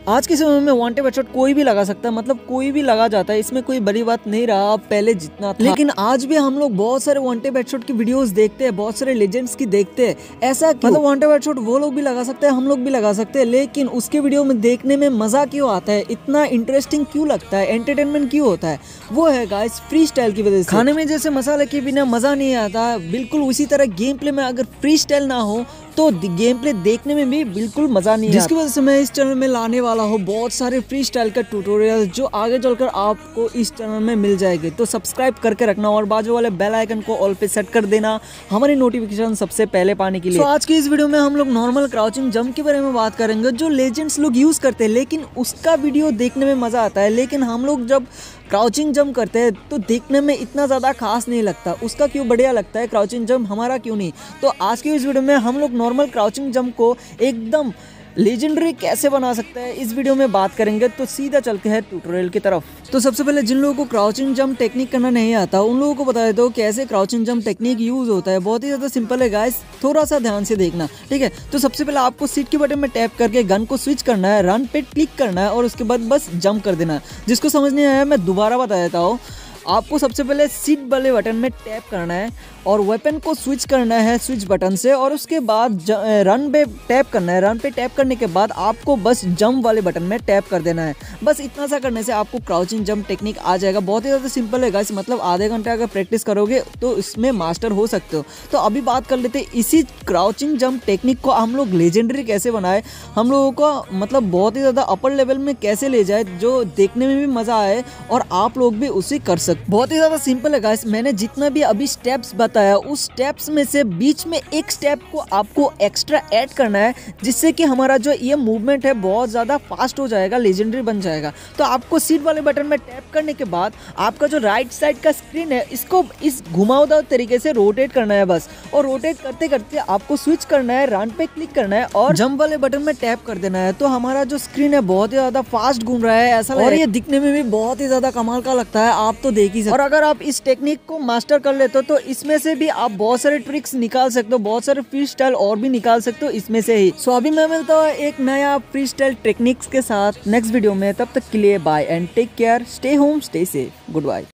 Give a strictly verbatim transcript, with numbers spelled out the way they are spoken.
आज के समय में वन टैप हेडशॉट कोई भी लगा सकता है, मतलब कोई भी लगा जाता है, इसमें कोई बड़ी बात नहीं रहा अब पहले जितना था। लेकिन आज भी हम लोग बहुत सारे वन टैप हेडशॉट की वीडियोस देखते हैं, बहुत सारे लेजेंड्स की देखते हैं। ऐसा मतलब वन टैप हेडशॉट वो लोग भी लगा सकते हैं, हम लोग भी लगा सकते हैं, लेकिन उसके वीडियो में देखने में मजा क्यों आता है, इतना इंटरेस्टिंग क्यों लगता है, एंटरटेनमेंट क्यों होता है, वो है गाइस फ्री स्टाइल की वजह से। खाने में जैसे मसाले के बिना मजा नहीं आता, बिल्कुल उसी तरह गेम प्ले में अगर फ्री स्टाइल ना हो तो गेम प्ले देखने में भी बिल्कुल मजा नहीं आता। जिसकी वजह से मैं इस चैनल में लाने वाला हूँ बहुत सारे फ्री स्टाइल का ट्यूटोरियल जो आगे चलकर आपको इस चैनल में मिल जाएंगे। तो सब्सक्राइब करके रखना और बाजू वाले बेल आइकन को ऑल पे सेट कर देना हमारी नोटिफिकेशन सबसे पहले पाने के लिए। तो आज की इस वीडियो में हम लोग नॉर्मल क्राउचिंग जंप के बारे में बात करेंगे जो लेजेंड्स लोग यूज करते हैं, लेकिन उसका वीडियो देखने में मजा आता है। लेकिन हम लोग जब क्राउचिंग जंप करते हैं तो देखने में इतना ज़्यादा खास नहीं लगता, उसका क्यों बढ़िया लगता है क्राउचिंग जंप, हमारा क्यों नहीं। तो आज की इस वीडियो में हम लोग नॉर्मल क्राउचिंग जंप को एकदम लेजेंडरी कैसे बना सकते हैं इस वीडियो में बात करेंगे। तो सीधा चलते हैं ट्यूटोरियल की तरफ। तो सबसे पहले जिन लोगों को क्राउचिंग जंप टेक्निक करना नहीं आता उन लोगों को बता देता हूँ कैसे क्राउचिंग जंप टेक्निक यूज होता है। बहुत ही ज़्यादा सिंपल है गाइस, थोड़ा सा ध्यान से देखना, ठीक है। तो सबसे पहले आपको सीट के बटन में टैप करके गन को स्विच करना है, रन पे क्लिक करना है और उसके बाद बस जंप कर देना है। जिसको समझ नहीं आया मैं दोबारा बता देता हूँ। आपको सबसे पहले सीट वाले बटन में टैप करना है और वेपन को स्विच करना है स्विच बटन से और उसके बाद रन पे टैप करना है। रन पे टैप करने के बाद आपको बस जंप वाले बटन में टैप कर देना है। बस इतना सा करने से आपको क्राउचिंग जंप टेक्निक आ जाएगा। बहुत ही ज़्यादा सिंपल है गाइस, मतलब आधे घंटे अगर प्रैक्टिस करोगे तो इसमें मास्टर हो सकते हो। तो अभी बात कर लेते हैं इसी क्राउचिंग जंप टेक्निक को हम लोग लेजेंडरी कैसे बनाए, हम लोगों को मतलब बहुत ही ज़्यादा अपर लेवल में कैसे ले जाए जो देखने में भी मज़ा आए और आप लोग भी उसे कर सकते। बहुत ही ज़्यादा सिंपल है गाइस, मैंने जितना भी अभी स्टेप्स बताया उस स्टेप्स में से बीच में एक स्टेप को आपको एक्स्ट्रा ऐड करना है जिससे कि हमारा जो ये मूवमेंट है बहुत ज़्यादा फास्ट हो जाएगा, लेजेंडरी बन जाएगा। तो आपको सीट वाले बटन में टैप करने के बाद आपका जो राइट साइड का स्क्रीन है इसको इस घुमावदार तरीके से रोटेट करना है बस, और रोटेट करते करते आपको स्विच करना है, रन पे क्लिक करना है और जंप वाले बटन में टैप कर देना है। तो हमारा जो स्क्रीन है बहुत ही ज़्यादा फास्ट घूम रहा है ऐसा, और ये दिखने में भी बहुत ही ज़्यादा कमाल का लगता है, आप तो देख ही सकते। और अगर आप इस टेक्निक को मास्टर कर लेते हो तो इसमें से भी आप बहुत सारे ट्रिक्स निकाल सकते हो, बहुत सारे फ्री स्टाइल और भी निकाल सकते हो इसमें से ही। सो अभी मैं मिलता हूँ एक नया फ्री स्टाइल टेक्निक्स के साथ नेक्स्ट वीडियो में। तब तक के लिए bye and take care, stay home, stay safe, good bye.